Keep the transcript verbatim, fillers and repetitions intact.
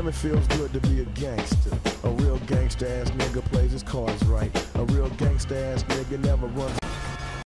Damn, it feels good to be a gangster. A real gangster ass nigga plays his cards right. A real gangster ass nigga never runs